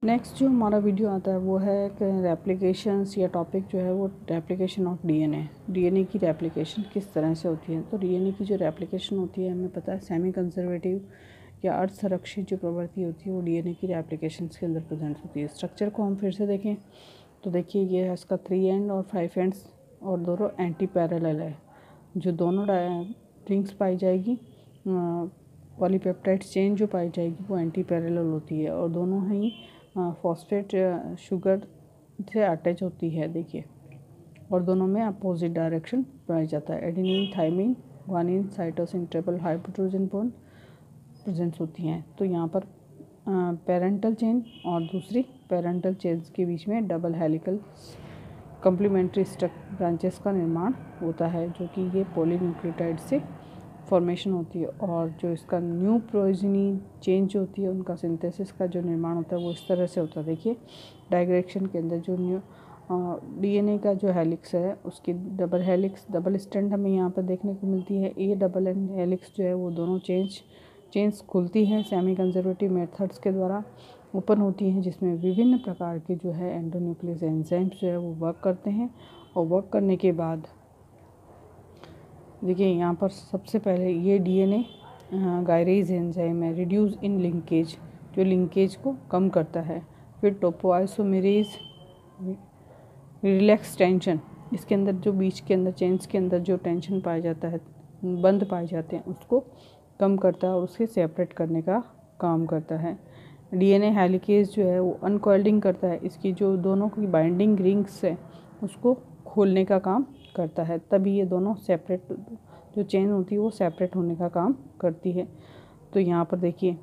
Next जो हमारा video आता है वो है कि रेप्लिकेशंस या टॉपिक जो है वो रेप्लिकेशन ऑफ डीएनए की रेप्लिकेशन किस तरह से होती है। तो डीएनए की जो रेप्लिकेशन होती है हमें पता है सेमी कंजर्वेटिव या अर्ध संरक्षित जो प्रवृत्ति होती है वो डीएनए की रेप्लिकेशन के अंदर प्रेजेंट होती है। स्ट्रक्चर को हम फिर से देखें तो देखिए ये है इसका 3 एंड और 5 एंड्स और दोनों एंटी पैरेलल है। जो दोनों रिंग्स पाई जाएगी पॉलीपेप्टाइड चेन जो पाई जाएगी वो एंटी पैरेलल होती है और दोनों ही फॉस्फेट शुगर से अटैच होती है देखिए, और दोनों में अपोजिट डायरेक्शन पाया जाता है। Adenine thymine guanine cytosine triple hydrogen bond presence होती हैं। तो यहाँ पर पेरेंटल चेन और दूसरी पेरेंटल चेन्स के बीच में डबल हेलिकल कम्प्लीमेंट्री ब्रांचेस का निर्माण होता है जो कि ये पॉलीन्यूक्लियोटाइड से फॉर्मेशन होती है। और जो इसका न्यू प्रोजेनी चेन जो होती है उनका सिंथेसिस का जो निर्माण होता है वो इस तरह से होता है। देखिए डायग्रेशन के अंदर जो न्यू डीएनए का जो हेलिक्स है उसकी डबल स्ट्रैंड हमें यहाँ पर देखने को मिलती है। ये डबल एंड हेलिक्स जो है वो दोनों चेन्स खुलती हैं सेमी कंजर्वेटिव मेथड्स के द्वारा ओपन होती हैं, जिसमें विभिन्न प्रकार के जो है एंडोन्यूक्लियस एंजाइम्स जो है वो वर्क करते हैं। और वर्क करने के बाद देखिए यहाँ पर सबसे पहले ये डीएनए गायरेज एंजाइम है रिड्यूस इन लिंकेज जो लिंकेज को कम करता है। फिर टोपोआइसोमेरेज रिलैक्स टेंशन, इसके अंदर जो बीच के अंदर चेन्स के अंदर जो टेंशन पाया जाता है बंद पाए जाते हैं उसको कम करता है और उसे सेपरेट करने का काम करता है। डीएनए हेलिकेज जो है वो अनकॉइलिंग करता है, इसकी जो दोनों की बाइंडिंग रिंग्स है उसको खोलने का काम करता है, तभी ये दोनों सेपरेट जो चेन होती है वो सेपरेट होने का काम करती है। तो यहाँ पर देखिए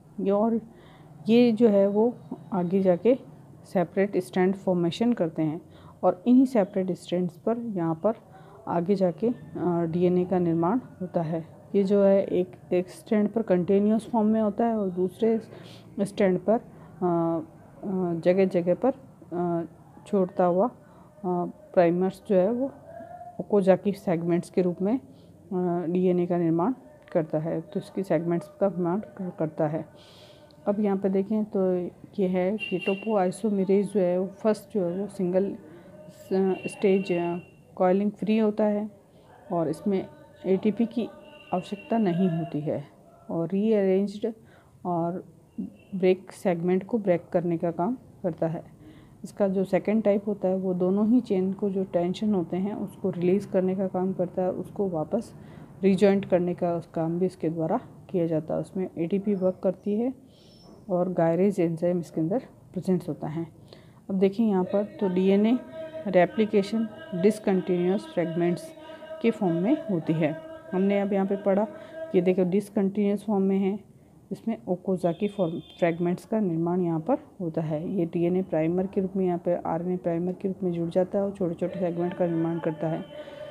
ये जो है वो आगे जाके सेपरेट स्ट्रैंड फॉर्मेशन करते हैं और इन्हीं सेपरेट स्ट्रैंड्स पर यहाँ पर आगे जाके डीएनए का निर्माण होता है। ये जो है एक स्ट्रैंड पर कंटिन्यूस फॉर्म में होता है और दूसरे स्ट्रैंड पर जगह जगह पर छोड़ता हुआ प्राइमर्स जो है वो ओकोजाकी सेगमेंट्स के रूप में डीएनए का निर्माण करता है। तो इसकी सेगमेंट्स का निर्माण करता है। अब यहाँ पे देखें तो ये है कि टोपोआइसोमेरेज जो है वो फर्स्ट जो है वो सिंगल स्टेज कॉइलिंग फ्री होता है और इसमें एटीपी की आवश्यकता नहीं होती है और रीअरेंज्ड और ब्रेक सेगमेंट को ब्रेक करने का काम करता है। इसका जो सेकंड टाइप होता है वो दोनों ही चेन को जो टेंशन होते हैं उसको रिलीज़ करने का काम करता है, उसको वापस रिजॉइंट करने का काम भी इसके द्वारा किया जाता है। उसमें एटीपी वर्क करती है और गायरेज एंजाइम इसके अंदर प्रेजेंट होता है। अब देखिए यहाँ पर तो डीएनए रेप्लिकेशन डिसकंटिन्यूअस फ्रेगमेंट्स के फॉर्म में होती है। हमने अब यहाँ पे पढ़ा कि देखो डिसकंटिन्यूअस फॉर्म में है, इसमें ओकोजाकी फ्रेगमेंट्स का निर्माण यहाँ पर होता है। ये डीएनए प्राइमर के रूप में यहाँ पर आरएनए प्राइमर के रूप में जुड़ जाता है और छोटे छोटे सेगमेंट का निर्माण करता है।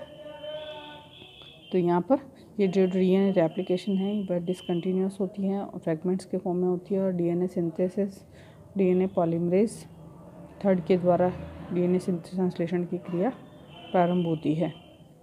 तो यहाँ पर ये जो डीएनए रेप्लिकेशन है वह डिसकंटिन्यूअस होती है और फ्रेगमेंट्स के फॉर्म में होती है और DNA synthesis DNA polymerase third के द्वारा डीएनए संश्लेषण की क्रिया प्रारंभ होती है।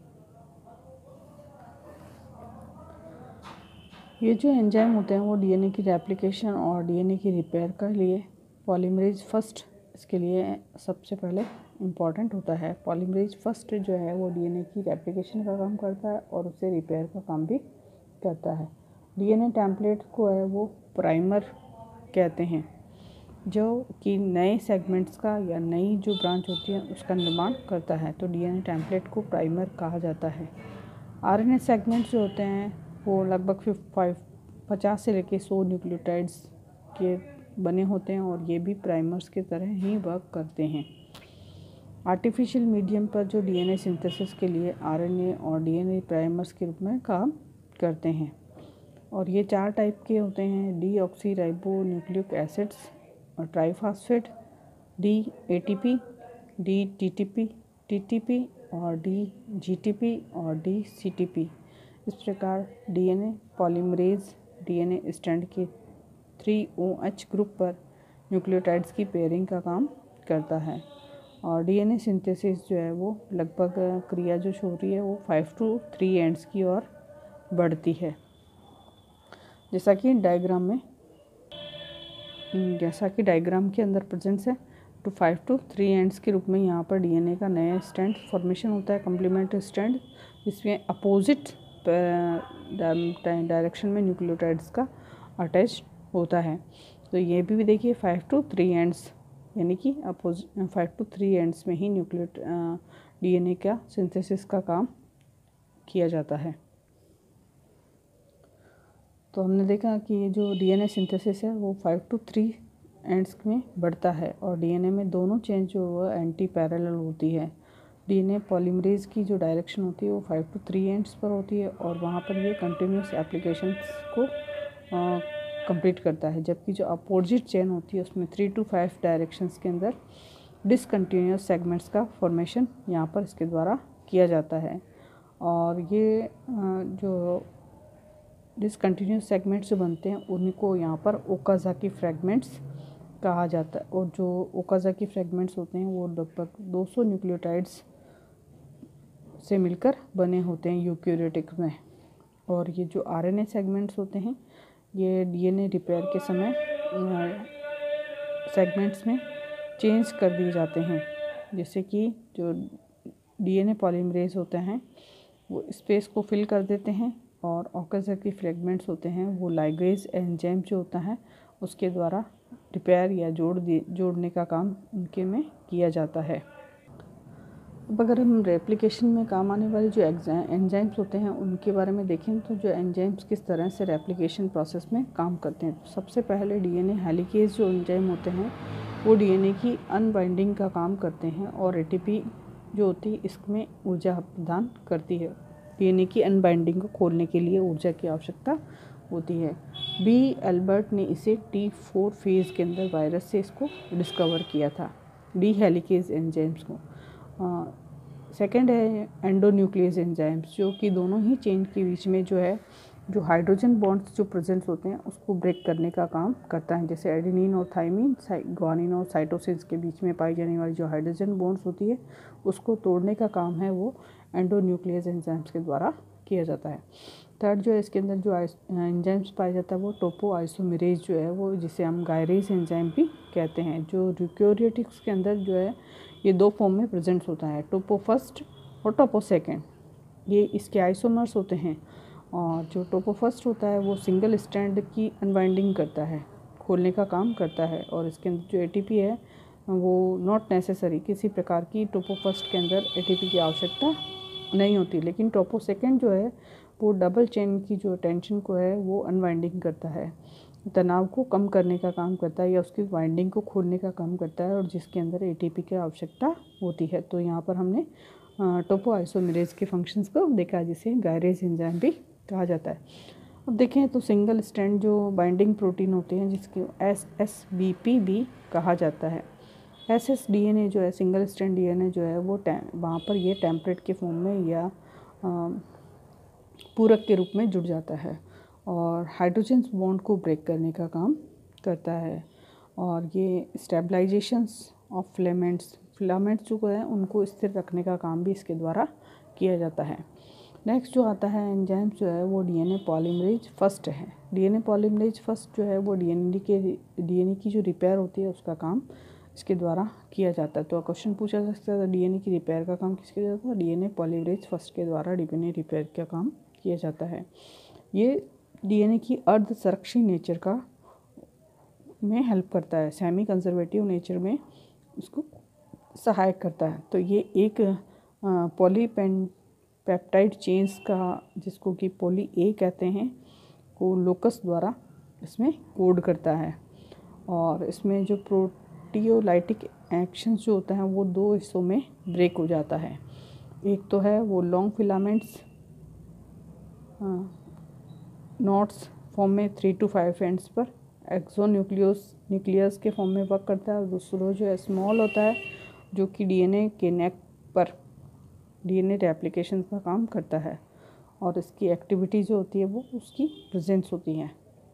ये जो एंजाइम होते हैं वो डीएनए की रेप्लिकेशन और डीएनए की रिपेयर के लिए पॉलीमरेज फर्स्ट इसके लिए सबसे पहले इम्पॉर्टेंट होता है। पॉलीमरेज फर्स्ट जो है वो डीएनए की रेप्लिकेशन का काम करता है और उसे रिपेयर का काम भी करता है। डीएनए टेम्पलेट को है वो प्राइमर कहते हैं जो कि नए सेगमेंट्स का या नई जो ब्रांच होती है उसका निर्माण करता है। तो डीएनए टेम्पलेट को प्राइमर कहा जाता है। आरएनए सेगमेंट्स जो होते हैं वो लगभग 50 से लेकर 100 न्यूक्लियोटाइड्स के बने होते हैं और ये भी प्राइमर्स की तरह ही वर्क करते हैं। आर्टिफिशियल मीडियम पर जो डीएनए सिंथेसिस के लिए आरएनए और डीएनए प्राइमर्स के रूप में काम करते हैं और ये 4 टाइप के होते हैं: डीऑक्सी राइबो न्यूक्लिक एसिड्स और triphosphate, D ATP, D TTP और डी जीटीपी और डी सीटीपी। इस प्रकार डीएनए पॉलीमरेज डीएनए स्ट्रैंड के 3OH ग्रुप पर न्यूक्लियोटाइड्स की पेयरिंग का काम करता है और डीएनए सिंथेसिस जो है वो लगभग क्रिया जो हो रही है वो 5 to 3 एंड्स की ओर बढ़ती है, जैसा कि डायग्राम में जैसा कि डायग्राम के अंदर प्रेजेंट्स है, तो 5 to 3 एंड्स के रूप में यहाँ पर डीएनए का नया स्ट्रैंड फॉर्मेशन होता है, कम्प्लीमेंट्री स्ट्रैंड, जिसमें अपोजिट डायरेक्शन में न्यूक्लियोटाइड्स का अटैच होता है। तो ये भी देखिए 5 to 3 एंड्स, यानी कि अपोजिट 5 to 3 एंड्स में ही डीएनए का सिंथेसिस का काम किया जाता है। तो हमने देखा कि ये जो डीएनए सिंथेसिस है वो 5 to 3 एंड्स में बढ़ता है, और डीएनए में दोनों चेन जो वो एंटी पैरेलल होती है। डीएनए पॉलीमरेज की जो डायरेक्शन होती है वो 5 to 3 एंड्स पर होती है, और वहाँ पर ये कंटिन्यूस एप्लीकेशंस को कंप्लीट करता है, जबकि जो अपोजिट चेन होती है उसमें 3 to 5 डायरेक्शंस के अंदर डिसकंटिन्यूस सेगमेंट्स का फॉर्मेशन यहाँ पर इसके द्वारा किया जाता है। और ये जो डिसकंटिन्यूस सेगमेंट्स जो बनते हैं उनको यहाँ पर ओकाज़ाकी फ्रैगमेंट्स कहा जाता है, और जो ओकाज़ाकी फ्रैगमेंट्स होते हैं वो लगभग 200 न्यूक्लियोटाइड्स से मिलकर बने होते हैं यूकैरियोटिक्स में। और ये जो आरएनए सेगमेंट्स होते हैं ये डीएनए रिपेयर के समय सेगमेंट्स में चेंज कर दिए जाते हैं, जैसे कि जो डीएनए पॉलीमरेज होते हैं वो स्पेस को फिल कर देते हैं, और ओकाज़ाकी फ्रैगमेंट्स होते हैं वो लाइगेज एंजाइम जो होता है उसके द्वारा रिपेयर या जोड़ने का काम उनके में किया जाता है। अब अगर हम रेप्लिकेशन में काम आने वाले जो एंजाइम्स होते हैं उनके बारे में देखें, तो जो एंजाइम्स किस तरह से रेप्लिकेशन प्रोसेस में काम करते हैं। तो सबसे पहले डीएनए हेलिकेज जो एंजाइम होते हैं वो डीएनए की अनबाइंडिंग का काम करते हैं, और एटीपी जो होती है इसमें ऊर्जा प्रदान करती है। डीएनए की अनबाइंडिंग को खोलने के लिए ऊर्जा की आवश्यकता होती है। बी एल्बर्ट ने इसे T4 फेज़ के अंदर वायरस से इसको डिस्कवर किया था, डी हेलिकेज एंजाइम्स को। सेकंड है एंडोन्यूक्लियस एंजाइम्स, जो कि दोनों ही चेन के बीच में जो है जो हाइड्रोजन बॉन्ड्स जो प्रेजेंट होते हैं उसको ब्रेक करने का काम करता है, जैसे एडेनिन और थाइमिन, ग्वानिन और साइटोसिन के बीच में पाई जाने वाली जो हाइड्रोजन बॉन्ड्स होती है उसको तोड़ने का काम है वो एंडोन्यूक्लियस एंजाइम्स के द्वारा किया जाता है। थर्ड जो है इसके अंदर जो एंजाइम्स पाया जाता है वो टोपो आइसोमेरेज जो है वो, जिसे हम गायरेज एंजाइम भी कहते हैं, जो यूकैरियोटिक्स के अंदर जो है ये दो फॉर्म में प्रेजेंट होता है, टोपो फर्स्ट और टोपो सेकेंड। ये इसके आइसोमर्स होते हैं, और जो टोपो फर्स्ट होता है वो सिंगल स्ट्रैंड की अनवाइंडिंग करता है, खोलने का काम करता है, और इसके अंदर जो एटीपी है वो नॉट नेसेसरी, किसी प्रकार की टोपो फर्स्ट के अंदर एटीपी की आवश्यकता नहीं होती। लेकिन टोपो सेकेंड जो है वो डबल चेन की जो टेंशन को है वो अनवाइंडिंग करता है, तनाव को कम करने का काम करता है, या उसकी वाइंडिंग को खोलने का काम करता है, और जिसके अंदर एटीपी की आवश्यकता होती है। तो यहाँ पर हमने टोपो आइसोमेरेज के फंक्शंस को देखा, जिसे गायरेज एंजाइम भी कहा जाता है। अब देखें तो सिंगल स्ट्रैंड जो बाइंडिंग प्रोटीन होते हैं जिसको SSBP भी कहा जाता है। SSDNA जो है सिंगल स्ट्रैंड डीएनए जो है वो वहाँ पर ये टेम्पलेट के फॉर्म में या पूरक के रूप में जुड़ जाता है, और हाइड्रोजन बॉन्ड को ब्रेक करने का काम करता है, और ये स्टेबलाइजेशंस ऑफ फिलामेंट्स जो है उनको स्थिर रखने का काम भी इसके द्वारा किया जाता है। नेक्स्ट जो आता है एंजाइम जो है वो डीएनए पॉलीमरेज फर्स्ट है। डीएनए पॉलीमरेज फर्स्ट जो है वो डीएनए की जो रिपेयर होती है उसका काम इसके द्वारा किया जाता है। तो क्वेश्चन पूछा जा सकता है डीएनए की रिपेयर का काम किसके द्वारा होता है? डीएनए पॉलीमरेज फर्स्ट के द्वारा डीएनए रिपेयर का काम किया जाता है। ये डीएनए की अर्ध संरक्षी नेचर का में हेल्प करता है, सेमी कंजर्वेटिव नेचर में उसको सहायक करता है। तो ये एक पॉलीपेप्टाइड चेन्स का, जिसको कि पॉली ए कहते हैं, को लोकस द्वारा इसमें कोड करता है, और इसमें जो प्रोटियोलाइटिक एक्शन जो होता है वो दो हिस्सों में ब्रेक हो जाता है। एक तो है वो लॉन्ग फिलामेंट्स नोट्स फॉर्म में 3 to 5 एंड्स पर न्यूक्लियस के फॉर्म में वर्क करता है, और दूसरा जो है स्मॉल होता है जो कि डीएनए के नेक पर डीएनए रेप्लिकेशन का काम करता है, और इसकी एक्टिविटी जो होती है वो उसकी प्रेजेंस होती है।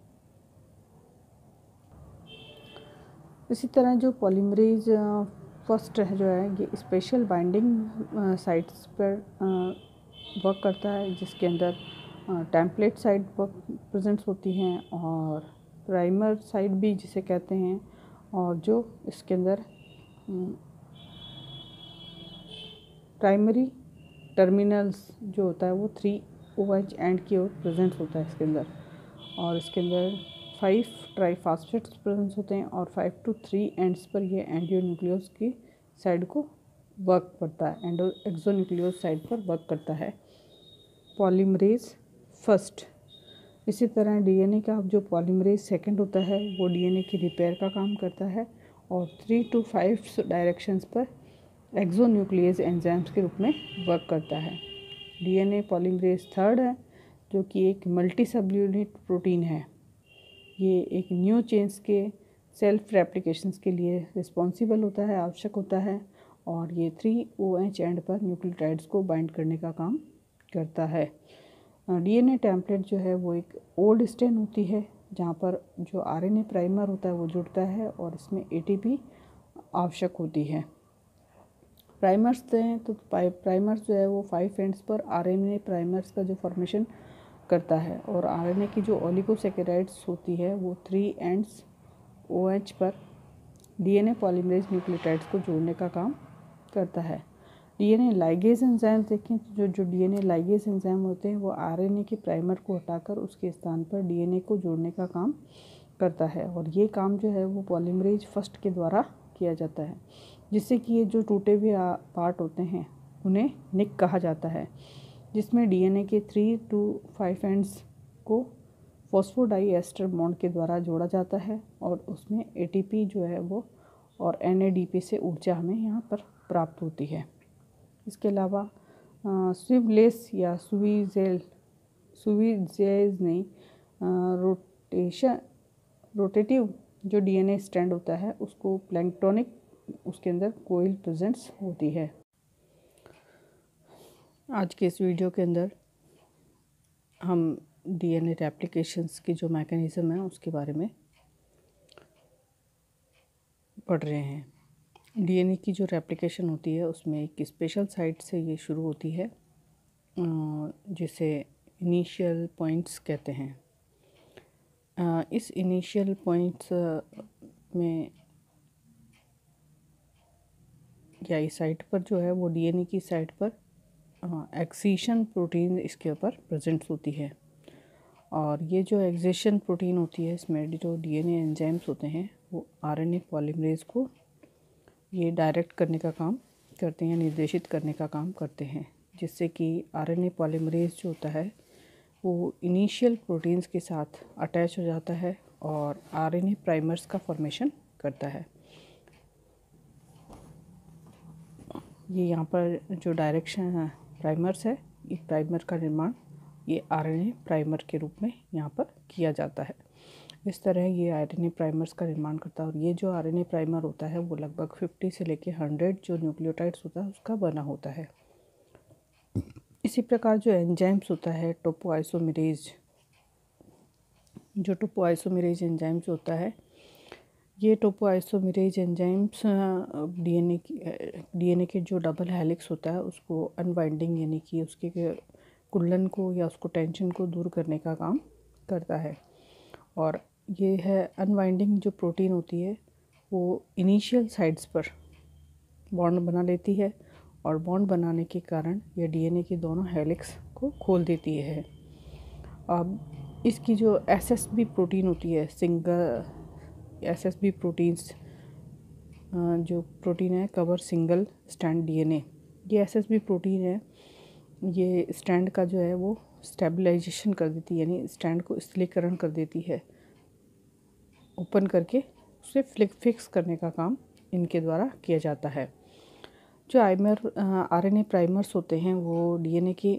इसी तरह जो पॉलीमरेज फर्स्ट जो है ये स्पेशल बाइंडिंग साइट्स पर वर्क करता है, जिसके अंदर टेम्पलेट साइट प्रेजेंट्स होती हैं, और प्राइमर साइट भी जिसे कहते हैं, और जो इसके अंदर प्राइमरी टर्मिनल्स जो होता है वो 3 OH एंड की ओर प्रेजेंट होता है इसके अंदर, और इसके अंदर 5 ट्राईफॉस्फेट्स प्रेजेंट होते हैं और 5 to 3 एंड्स पर ये एंडोन्यूक्लियोस की साइड को वर्क करता है, एक्सोन्यूक्लियोस साइड पर वर्क करता है। Polymerase first. इसी तरह डीएनए का जो पॉलीमरेज सेकंड होता है वो डीएनए की रिपेयर का काम करता है, और 3 to 5 डायरेक्शंस पर एक्सोन्यूक्लियस एंजाइम्स के रूप में वर्क करता है। डीएनए पॉलीमरेज थर्ड है, जो कि एक मल्टी सबयूनिट प्रोटीन है। ये एक न्यू चेन्स के सेल्फ रेप्लिकेशंस के लिए रिस्पॉन्सिबल होता है, आवश्यक होता है, और ये 3 OH एंड पर न्यूक्लियोटाइड्स को बाइंड करने का काम करता है। डीएनए टेम्पलेट जो है वो एक ओल्ड स्ट्रेन होती है, जहाँ पर जो आरएनए प्राइमर होता है वो जुड़ता है और इसमें एटीपी आवश्यक होती है। प्राइमर्स हैं तो प्राइमर्स जो है वो 5 एंड्स पर आरएनए प्राइमर्स का जो फॉर्मेशन करता है, और आरएनए की जो ओलिगोसैकेराइड्स होती है वो 3 एंड्स OH पर डीएनए पॉलीमरेज न्यूक्लियोटाइड्स को जोड़ने का काम करता है। डीएनए लाइगेज एंजाइम देखें तो जो डीएनए लाइगेज एंजाइम होते हैं वो आरएनए के प्राइमर को हटाकर उसके स्थान पर डीएनए को जोड़ने का काम करता है, और ये काम जो है वो पॉलीमरेज फर्स्ट के द्वारा किया जाता है, जिससे कि ये जो टूटे हुए पार्ट होते हैं उन्हें निक कहा जाता है, जिसमें डीएनए के 3 to 5 एंड्स को फॉस्फोडाइएस्टर बॉन्ड के द्वारा जोड़ा जाता है, और उसमें एटीपी जो है वो और एनएडीपी से ऊर्जा हमें यहाँ पर प्राप्त होती है। इसके अलावा स्विवलेस या सुविजेज ने रोटेटिव जो डीएनए स्ट्रैंड होता है उसको प्लैंक्टोनिक उसके अंदर कोइल प्रेजेंट्स होती है। आज के इस वीडियो के अंदर हम डीएनए रेप्लिकेशंस की जो मैकेनिज़्म है उसके बारे में पढ़ रहे हैं। डीएनए की जो रेप्लिकेशन होती है उसमें एक स्पेशल साइट से ये शुरू होती है, जिसे इनिशियल पॉइंट्स कहते हैं। इस इनिशियल पॉइंट्स में या इस साइट पर जो है वो डीएनए की साइट पर एक्सीशन प्रोटीन इसके ऊपर प्रेजेंट होती है, और ये जो एक्सीशन प्रोटीन होती है इसमें जो डीएनए एंजाइम्स होते हैं वो आरएनए पॉलीमरेज को ये डायरेक्ट करने का काम करते हैं, निर्देशित करने का काम करते हैं, जिससे कि आरएनए पॉलीमरेज जो होता है वो इनिशियल प्रोटीन्स के साथ अटैच हो जाता है और आरएनए प्राइमर्स का फॉर्मेशन करता है। ये यहाँ पर जो डायरेक्शन प्राइमर्स है, ये प्राइमर का निर्माण ये आरएनए प्राइमर के रूप में यहाँ पर किया जाता है। इस तरह ये आरएनए प्राइमर्स का निर्माण करता है, और ये जो आरएनए प्राइमर होता है वो लगभग 50 से लेके 100 जो न्यूक्लियोटाइड्स होता है उसका बना होता है। इसी प्रकार जो एंजाइम्स होता है टोपोआइसोमेरेज, जो टोपोआइसोमेरेज एंजाइम्स होता है, ये टोपोआइसोमेरेज एंजाइम्स डीएनए के जो डबल हेलिक्स होता है उसको अनवाइंडिंग यानी कि उसके कुंडलन को या उसको टेंशन को दूर करने का काम करता है। और ये है अनवाइंडिंग जो प्रोटीन होती है वो इनिशियल साइड्स पर बॉन्ड बना लेती है, और बॉन्ड बनाने के कारण यह डीएनए के दोनों हेलिक्स को खोल देती है। अब इसकी जो एसएसबी प्रोटीन होती है, सिंगल एसएसबी प्रोटीन्स जो प्रोटीन है कवर सिंगल स्ट्रैंड डीएनए, ये एसएसबी प्रोटीन है, ये स्ट्रैंड का जो है वो स्टेबलाइजेशन कर देती है, यानी स्ट्रैंड को स्थिरीकरण कर देती है, ओपन करके उसे फिक्स करने का काम इनके द्वारा किया जाता है। जो आरएनए प्राइमर्स होते हैं वो डीएनए की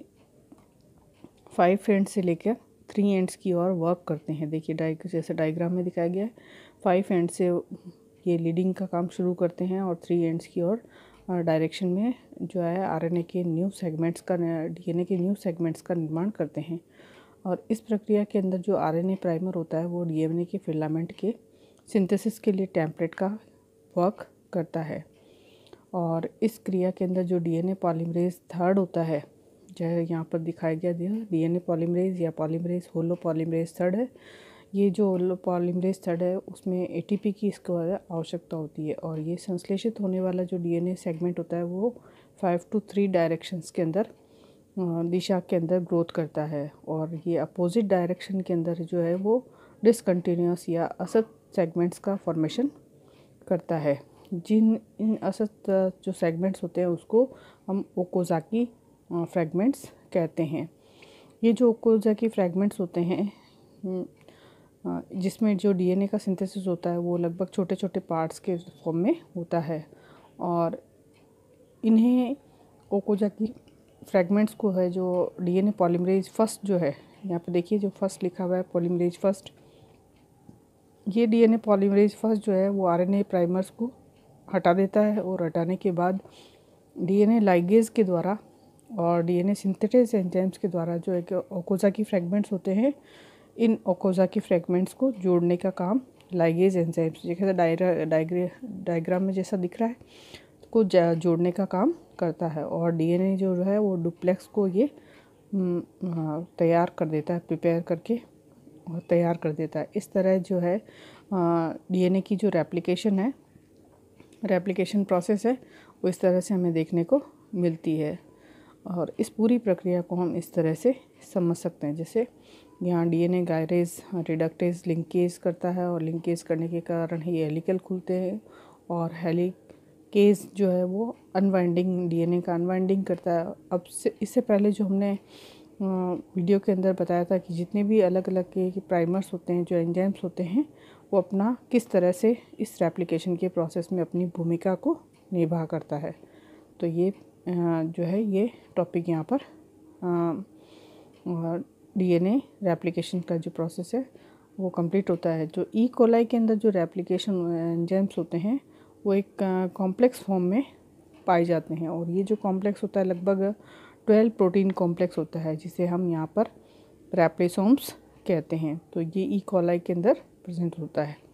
5 एंड से लेकर 3 एंड्स की ओर वर्क करते हैं। देखिए जैसे डायग्राम में दिखाया गया है, 5 एंड से ये लीडिंग का काम शुरू करते हैं और 3 एंड्स की ओर डायरेक्शन में जो है आरएनए के न्यू सेगमेंट्स का डीएनए के न्यू सेगमेंट्स का निर्माण करते हैं। और इस प्रक्रिया के अंदर जो आरएनए प्राइमर होता है वो डीएनए के फिलामेंट के सिंथेसिस के लिए टेम्पलेट का वर्क करता है। और इस क्रिया के अंदर जो डीएनए पॉलीमरेज थर्ड होता है, जो यहाँ पर दिखाया गया डीएनए पॉलीमरेज या पॉलीमरेज होलो पॉलीमरेज थर्ड है, ये जो पॉलीमरेज थ्रेड है उसमें एटीपी की इसको आवश्यकता होती है, और ये संश्लेषित होने वाला जो डीएनए सेगमेंट होता है वो 5 to 3 डायरेक्शंस के अंदर दिशा के अंदर ग्रोथ करता है, और ये अपोजिट डायरेक्शन के अंदर जो है वो डिसकंटिन्यूस या असत सेगमेंट्स का फॉर्मेशन करता है। इन असत जो सेगमेंट्स होते हैं उसको हम ओकोजाकी फ्रैगमेंट्स कहते हैं। ये जो ओकोजाकी फ्रैगमेंट्स होते हैं जिसमें जो डीएनए का सिंथेसिस होता है वो लगभग छोटे छोटे पार्ट्स के फॉर्म में होता है, और इन्हें ओकोजाकी फ्रैगमेंट्स को है जो डीएनए पॉलीमरेज फर्स्ट जो है, यहाँ पे देखिए जो फर्स्ट लिखा हुआ है पॉलीमरेज फर्स्ट, ये डीएनए पॉलीमरेज फर्स्ट जो है वो आरएनए प्राइमर्स को हटा देता है, और हटाने के बाद डीएनए लाइगेज के द्वारा और डीएनए सिंथेटेज एंजाइम्स के द्वारा जो है कि ओकोजाकी फ्रैगमेंट्स होते हैं, इन ओकोजाकी फ्रैगमेंट्स को जोड़ने का काम लाइगेज एंजाइम्स, जैसे डायग्राम में जैसा दिख रहा है, को जोड़ने का काम करता है, और डीएनए जो है वो डुप्लेक्स को ये तैयार कर देता है, प्रिपेयर करके और तैयार कर देता है। इस तरह जो है डीएनए की जो रेप्लिकेशन प्रोसेस है वो इस तरह से हमें देखने को मिलती है, और इस पूरी प्रक्रिया को हम इस तरह से समझ सकते हैं। जैसे यहाँ डीएनए गायरेज रिडक्टेज लिंकेज करता है, और लिंकेज करने के कारण ही हेलिकल खुलते हैं, और हेलिकेज जो है वो अनवाइंडिंग डीएनए का अनवाइंडिंग करता है। अब से इससे पहले जो हमने वीडियो के अंदर बताया था कि जितने भी अलग अलग के प्राइमर्स होते हैं, जो एंजाइम्स होते हैं, वो अपना किस तरह से इस रेप्लिकेशन के प्रोसेस में अपनी भूमिका को निभा करता है। तो ये जो है ये टॉपिक यहाँ पर डीएनए रेप्लिकेशन का जो प्रोसेस है वो कंप्लीट होता है। जो ई कोलाई के अंदर जो रेप्लिकेशन एंजाइम्स होते हैं वो एक कॉम्प्लेक्स फॉर्म में पाए जाते हैं, और ये जो कॉम्प्लेक्स होता है लगभग 12 प्रोटीन कॉम्प्लेक्स होता है, जिसे हम यहाँ पर रैप्लिसोम्स कहते हैं। तो ये ई कोलाई के अंदर प्रेजेंट होता है।